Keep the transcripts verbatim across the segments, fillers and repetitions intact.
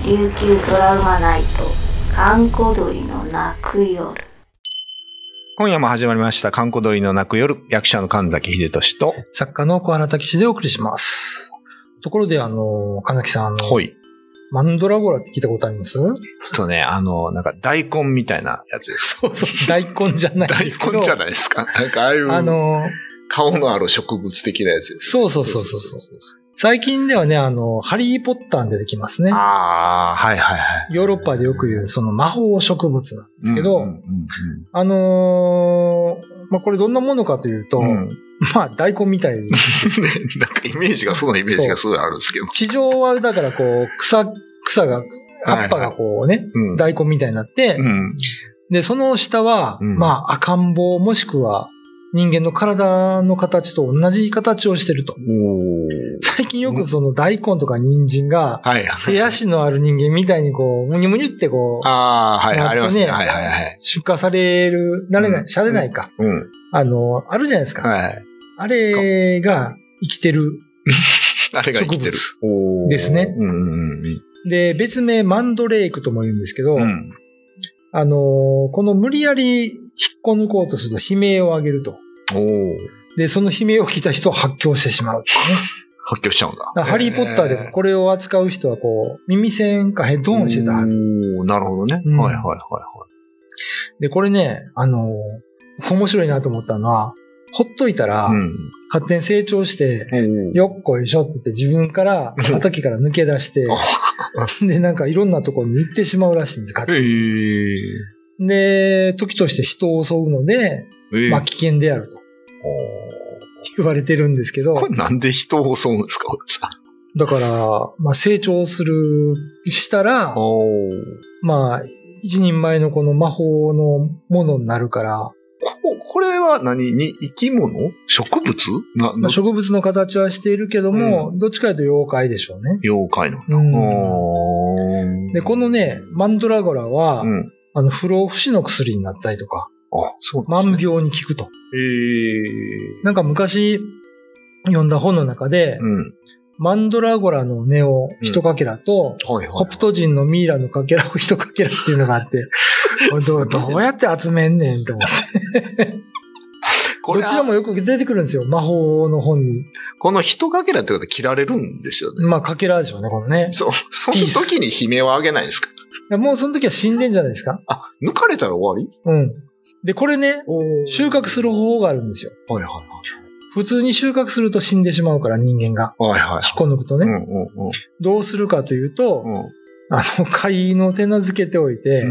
琉球ドラマナイト、閑古鳥の泣く夜。 今夜も始まりました閑古鳥の泣く夜、役者の神崎秀俊と作家の小原武史でお送りします。ところであの神崎さん、あのほい。 マンドラゴラって聞いたことあります？ そうね、あの、なんか大根みたいなやつです。 そうそう、大根じゃない大ですけど。 根じゃないですか。なんかああいうあの顔のある植物的なやつです。 そうそうそうそうそう。最近ではね、あの、ハリーポッターに出てきますね。 ああ、はいはいはい。 ヨーロッパでよく言うその魔法植物なんですけど、 うんうんうんうん、 あのー、まあ、これどんなものかというと、うん、まあ大根みたいに。 なんかイメージが、そのイメージがすごいあるんですけど。 地上はだからこう、草、草が、葉っぱがこうね、はいはいうん、大根みたいになって、うん、で、その下は、うん、まあ赤ん坊もしくは人間の体の形と同じ形をしてると。最近よくその大根とか人参が、手足のある人間みたいにこう、むにゅむにゅってこう、 ああ、はい、ありますね。はいはいはい。 出荷される、なれない、されないか。うん。あの、あるじゃないですか。はい。あれが生きてる。 あれが生きてる。 ですね。 うんうんうん、 で、別名マンドレークとも言うんですけど、うん、あの、この無理やり引っこ抜こうとすると悲鳴を上げると。で、その悲鳴を聞いた人は発狂してしまう、ね。 発狂しちゃうんだ。 だハリーポッターでもこれを扱う人はこう、耳栓かヘッドホンしてたはず。 おー、なるほどね。うん、はいはいはいはい。 で、これね、あの、面白いなと思ったのは、ほっといたら、うん、勝手に成長して、よっこいしょって言って自分から、畑から抜け出して、で、なんかいろんなところに行ってしまうらしいんです、勝手に。で、時として人を襲うので、まあ危険であると。言われてるんですけど。 これなんで人を襲うんですか、これさ。 だから、まあ成長する、したら、まあ、一人前のこの魔法のものになるから、 これは何に生き物植物な、 まあ、植物の形はしているけども、うん、どっちかというと妖怪でしょうね。 妖怪の。 うん、で、このね、マンドラゴラは、うん、あの、不老不死の薬になったりとか、 あ、そうなんですね。 万病に効くと。 へー。 なんか昔読んだ本の中で、うん、マンドラゴラの根を一かけらと、うんはいはいはい、コプト人のミイラのかけらを一かけらっていうのがあって、これ ど, どうやって集めんねんと思ってこれどちらもよく出てくるんですよ、魔法の本に。 この一かけらってことで切られるんですよね。 まあかけらでしょうね、このね。 そう、その時に悲鳴は上げないんですか？ もうその時は死んでんじゃないですか。 あ、抜かれたら終わり？ うん。で、これね、収穫する方法があるんですよ。 はいはいはい。 普通に収穫すると死んでしまうから人間が。 はいはい、はい。 引っこ抜くとね、うんうんうん。どうするかというと、うん、あの、貝の手なずけておいて、うん、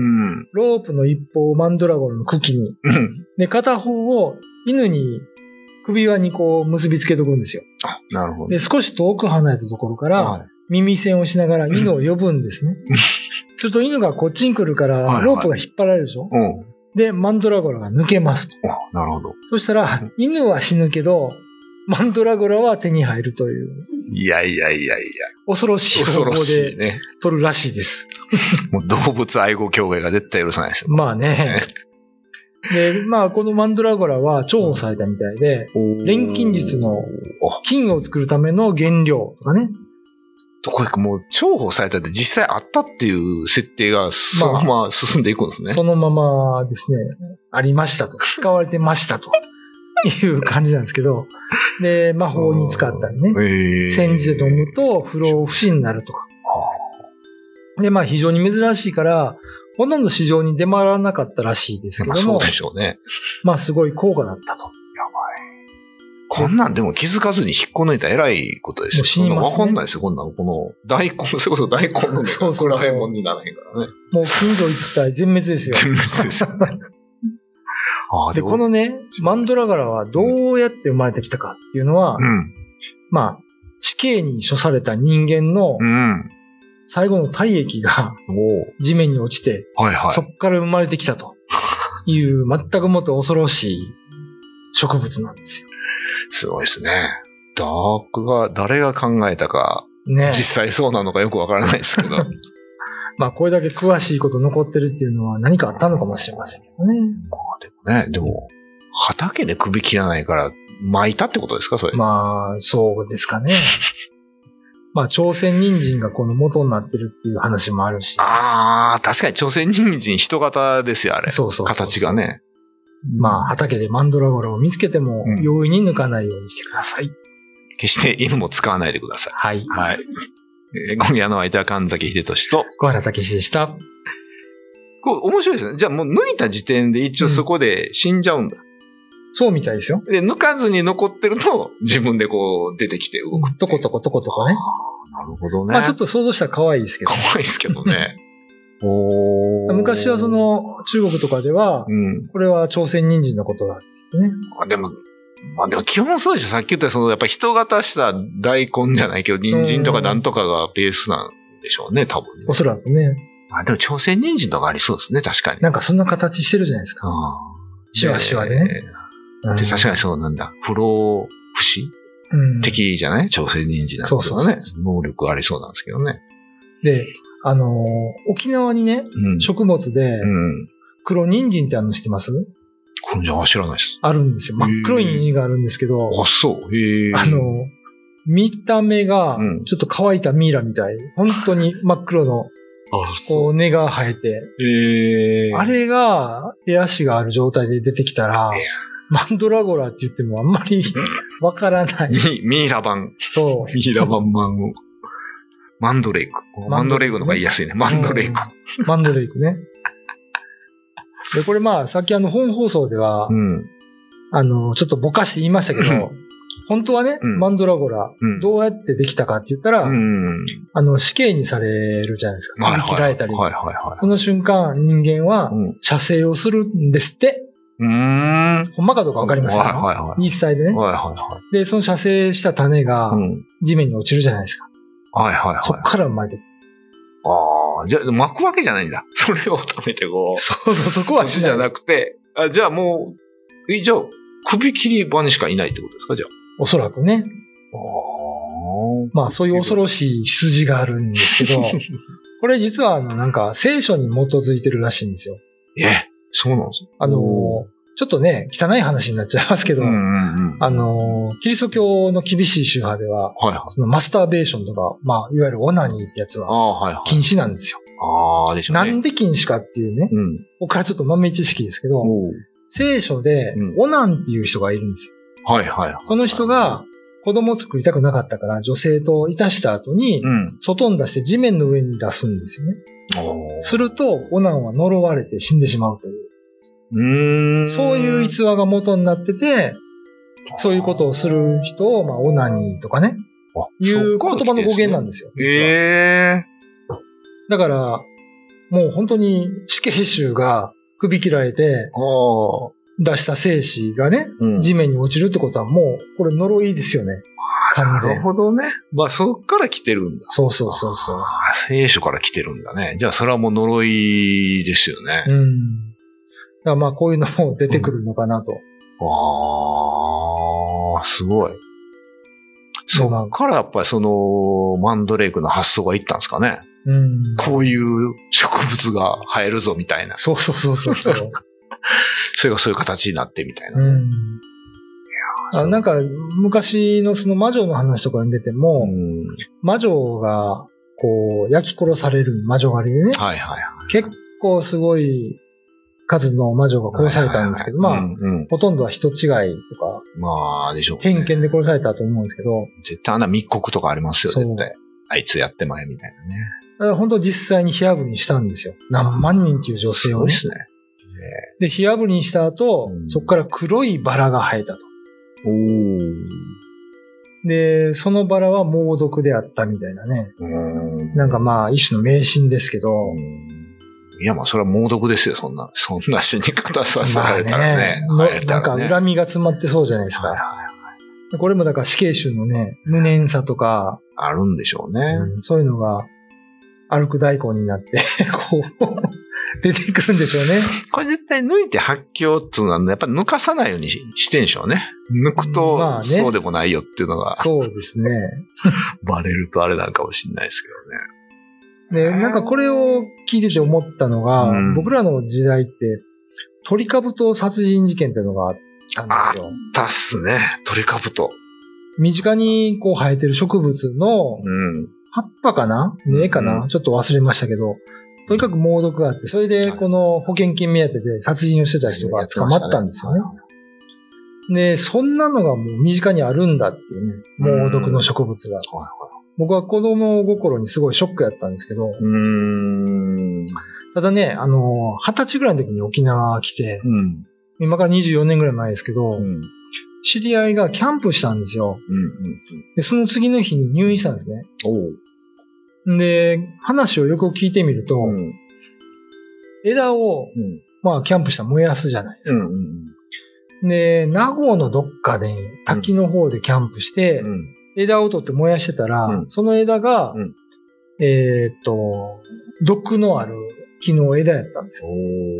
ロープの一方をマンドラゴンの茎に、うん、で、片方を犬に首輪にこう結びつけとくんですよ。 あ、なるほど。 で、少し遠く離れたところから、はい、耳栓をしながら犬を呼ぶんですね。すると犬がこっちに来るから、ロープが引っ張られるでしょ、はいはい、で、マンドラゴラが抜けますと。 あ、なるほど。 そしたら、犬は死ぬけど、マンドラゴラは手に入るという。 いやいやいやいや。 恐ろしい方法で取るらしいです。 もう動物愛護協会が絶対許さないですよ。 まあね。で、まあこのマンドラゴラは重宝されたみたいで、錬金術の金を作るための原料とかね。 これもう重宝されたって実際あったっていう設定がそのまま進んでいくんですね。まあ、 そのままですね、ありましたと。使われてましたという感じなんですけど、で、魔法に使ったりね、煎じて飲むと不老不死になるとか。で、まあ非常に珍しいから、ほとんど市場に出回らなかったらしいですけども、 そうでしょうね。 まあすごい高価だったと。 こんなんでも気づかずに引っこ抜いたら偉いことですよ。もう死にますね。 わかんないですよ、こんなの。この大根、それこそ大根のそうそうそうドラえもんにならへんからね。 もう近所一帯全滅ですよ。 全滅ですよ。 あで、このね、マンドラゴラはどうやって生まれてきたかっていうのは、うん、まあ、死刑に処された人間の最後の体液が地面に落ちて、はいはい、そこから生まれてきたという全くもって恐ろしい植物なんですよ。 すごいですね。ダークが、誰が考えたか、ね、実際そうなのかよくわからないですけど。 まあ、これだけ詳しいこと残ってるっていうのは何かあったのかもしれませんけどね。 まあ、でもね、でも、畑で首切らないから、巻いたってことですか、それ。 まあ、そうですかね。 まあ、朝鮮人参がこの元になってるっていう話もあるし。 ああ、確かに朝鮮人参人型ですよ、あれ。 そうそうそうそう。 形がね。 まあ、畑でマンドラゴラを見つけても、容易に抜かないようにしてください。うん、 決して犬も使わないでください。 はい。 はい。えー、今夜の相手は神崎秀俊と小原武史でした。 こう、面白いですね。じゃあもう抜いた時点で一応そこで死んじゃうんだ。うん、 そうみたいですよ。 で、抜かずに残ってると、自分でこう出てきて動く。 とことことことかね。 なるほどね。 まあちょっと想像したら可愛いですけど。 可愛いですけどね。 お昔はその中国とかでは、うん、これは朝鮮人参のことだっつってね。 あでも、まあでも基本そうでしょ。さっき言ったそのやっぱ人型した大根じゃないけど、人参とかなんとかがベースなんでしょうね、多分ね。 おそらくね。 あでも朝鮮人参とかありそうですね、確かに。 なんかそんな形してるじゃないですか。シワシワでね。 で、確かにそうなんだ。不老不死、うん、的じゃない朝鮮人参なんですよね。そうそうそう。能力ありそうなんですけどね。 で、あのー、沖縄にね、うん、食物で、黒人参ってあるの知ってます？ 黒人参知らないです。 あるんですよ。真っ黒い人参があるんですけど。 あ、そう。へあのー、見た目が、ちょっと乾いたミイラみたい。本当に真っ黒の、こう根が生えて。 へあれが、手足がある状態で出てきたら、マンドラゴラって言ってもあんまりわからない。 ミ, ミイラ版。 そう。 ミイラ版版を。マンドレイク。マンドレイクの方が言いやすいね。マンドレイク。 うん、マンドレイクね。で、これまあ、さっきあの本放送では、うん、あの、ちょっとぼかして言いましたけど、本当はね、うん、マンドラゴラ、うん、どうやってできたかって言ったら、うん、あの、死刑にされるじゃないですか。 はいはい、 切られたり。 はいはいはい、 その瞬間、人間は、射精をするんですって。 うーん。 ほんまかどうかわかりませんよ。 はいはいはい。 一切でね。 はいはいはい。 で、その射精した種が、地面に落ちるじゃないですか。 はいはいはい。 そっから生まれてる。 ああ、じゃあ、巻くわけじゃないんだ。それを食べてこう。 そうそう、そこはしない。 じゃなくて、あ、じゃあもう、え、じゃあ、首切り場にしかいないってことですか、じゃあ。 おそらくね。 あまあ、そういう恐ろしい羊があるんですけど、これ実は、あの、なんか、聖書に基づいてるらしいんですよ。 え、そうなんですか？ あの、ちょっとね、汚い話になっちゃいますけど、うんうんうん、あの、キリスト教の厳しい宗派では、はいはい、そのマスターベーションとか、まあ、いわゆるオナニーってやつは、禁止なんですよ。 ああ、でしょうね。 なんで禁止かっていうね、うん、僕はちょっと豆知識ですけど、聖書で、オナンっていう人がいるんです。 はいはいはい。 その人が、子供を作りたくなかったから、女性といたした後に、うん、外に出して地面の上に出すんですよね。すると、オナンは呪われて死んでしまうという。 うーんそういう逸話が元になってて、そういうことをする人を、まあ、オナニーとかね、いう言葉の語源なんですよ。 へー。 だから、もう本当に死刑囚が首切られて、出した精子がね、うん、地面に落ちるってことはもう、これ呪いですよね。完全。 なるほどね。まあ、そっから来てるんだ。 そうそうそうそう。 聖書から来てるんだね。じゃあ、それはもう呪いですよね。 うん。だからまあこういうのも出てくるのかなと。うん、 ああ、すごい。そっからやっぱりそのマンドレイクの発想がいったんですかね。 うん、 こういう植物が生えるぞみたいな。 そうそうそうそうそう。 それがそういう形になってみたいな、ね。 うん、いやあなんか昔のその魔女の話とかに出ても、うん、魔女がこう焼き殺される魔女狩りでね。 はいはいはい。 結構すごい数の魔女が殺されたんですけど、まあ、うんうん、ほとんどは人違いとか、 まあ、でしょう、ね。 偏見で殺されたと思うんですけど。 絶対あんな密告とかありますよ、絶対。あいつやってまえみたいなね。 だから本当実際に火炙りにしたんですよ。何万人っていう女性を、ね。 すごいですね。 で、火炙りにした後、うん、そこから黒いバラが生えたと。 おー。 で、そのバラは猛毒であったみたいなね。 うんなんかまあ、一種の迷信ですけど、 いや、まあ、それは猛毒ですよ、そんな。そんな死に方させられたらね。 まあね、なんか恨みが詰まってそうじゃないですか。はいはいはい、これもだから死刑囚のね、無念さとか。 あるんでしょうね。 うん、そういうのが、歩く大根になって、こう、出てくるんでしょうね。 これ絶対抜いて発狂っていうのは、やっぱり抜かさないように し, してんでしょうね。抜くと、まあね、そうでもないよっていうのが。 そうですね。 バレるとあれなんかもしれないですけどね。 で、なんかこれを聞いてて思ったのが、うん、僕らの時代って、トリカブト殺人事件っていうのがあったんですよ。 あったっすね。トリカブト。 身近にこう生えてる植物の葉っぱかな根かな、うん、ちょっと忘れましたけど、とにかく猛毒があって、それでこの保険金目当てで殺人をしてた人が捕まったんですよね。で、そんなのがもう身近にあるんだっていうね、猛毒の植物が。僕は子供心にすごいショックやったんですけど、うーんただね、あの、二十歳ぐらいの時に沖縄来て、うん、今からにじゅうよねんぐらい前ですけど、うん、知り合いがキャンプしたんですよ、うんうんうん。で、その次の日に入院したんですね。おで、話をよく聞いてみると、うん、枝を、うん、まあ、キャンプしたら燃やすじゃないですか。うんうんうん、で、名護のどっかで滝の方でキャンプして、うん枝を取って燃やしてたら、うん、その枝が、うん、えー、っと、毒のある木の枝やったんですよ。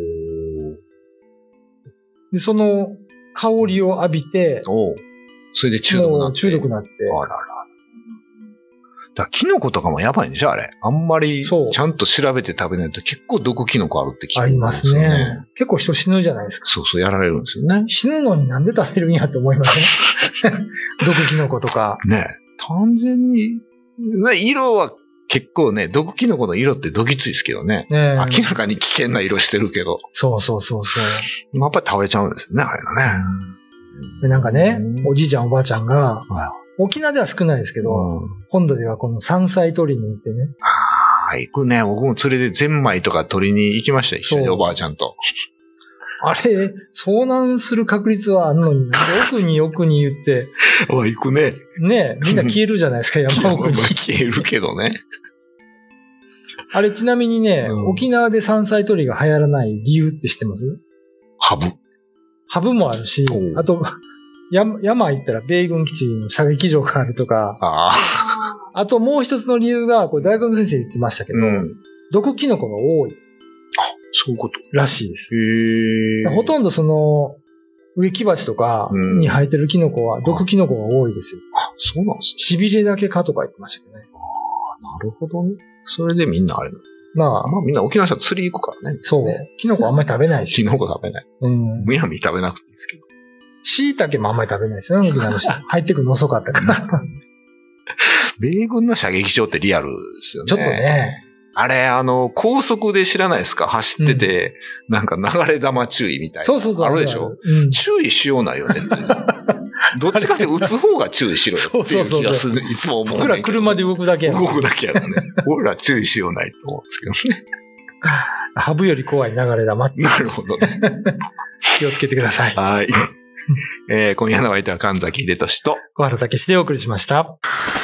で、その香りを浴びて、 それで中毒になって。 中毒になって。あらら。 だキノコとかもやばいんでしょあれ。あんまりちゃんと調べて食べないと結構毒キノコあるって聞くんですよね。ありますね。 結構人死ぬじゃないですか。 そうそう、やられるんですよね。 死ぬのになんで食べるんやって思いますね。毒キノコとか。 ね単純に、色は結構ね、毒キノコの色ってどぎついですけどね。ね明らかに危険な色してるけど。 そうそうそうそう。 やっぱり食べちゃうんですよね、あれのね。 でなんかね、おじいちゃんおばあちゃんが、沖縄では少ないですけど、うん、本土ではこの山菜取りに行ってね。 ああ、行くね。僕も連れてゼンマイとか取りに行きました、一緒におばあちゃんと。 あれ、遭難する確率はあんのに、奥に奥に言って。 あ、行くね。 ねみんな消えるじゃないですか、山奥に。 消えるけどね。 あれ、ちなみにね、うん、沖縄で山菜採りが流行らない理由って知ってます？ ハブ。 ハブもあるし、あと、山、山行ったら米軍基地の射撃場があるとか。ああ。あともう一つの理由が、これ大学の先生言ってましたけど、うん、毒キノコが多い。 そういうことらしいです。へほとんどその、植木鉢とかに生えてるキノコは毒キノコが多いですよ。 あ、そうなんですね。痺れだけかとか言ってましたけどね。 ああ、なるほどね。それでみんなあれまあ、まあみんな沖縄の人は釣り行くからね。 そう。キノコあんまり食べないし。 キノコ食べない。うん。むやみ食べなくていいですけど。 椎茸もあんまり食べないですよね、沖縄の人。入ってくるの遅かったから。 米軍の射撃場ってリアルですよね。 ちょっとね。 あれ、あの、高速で知らないですか走ってて、うん、なんか流れ弾注意みたいな。 そうそうそう。 あるでしょ、うん、注意しようないよねって。どっちかって撃つ方が注意しろよっていう気がする。いつも思う。 僕ら車で動くだけや動くだけやからね。僕ら注意しようないと思うんですけどね。 ハブより怖い流れ弾って。 なるほどね。 気をつけてください。 はい。えー、今夜の相手は神崎秀俊と小原武史でお送りしました。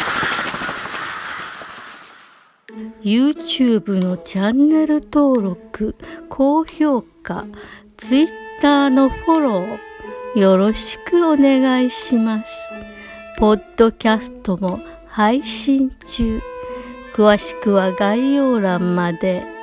YouTube のチャンネル登録、高評価、Twitter のフォロー、よろしくお願いします。ポッドキャストも配信中。詳しくは概要欄まで。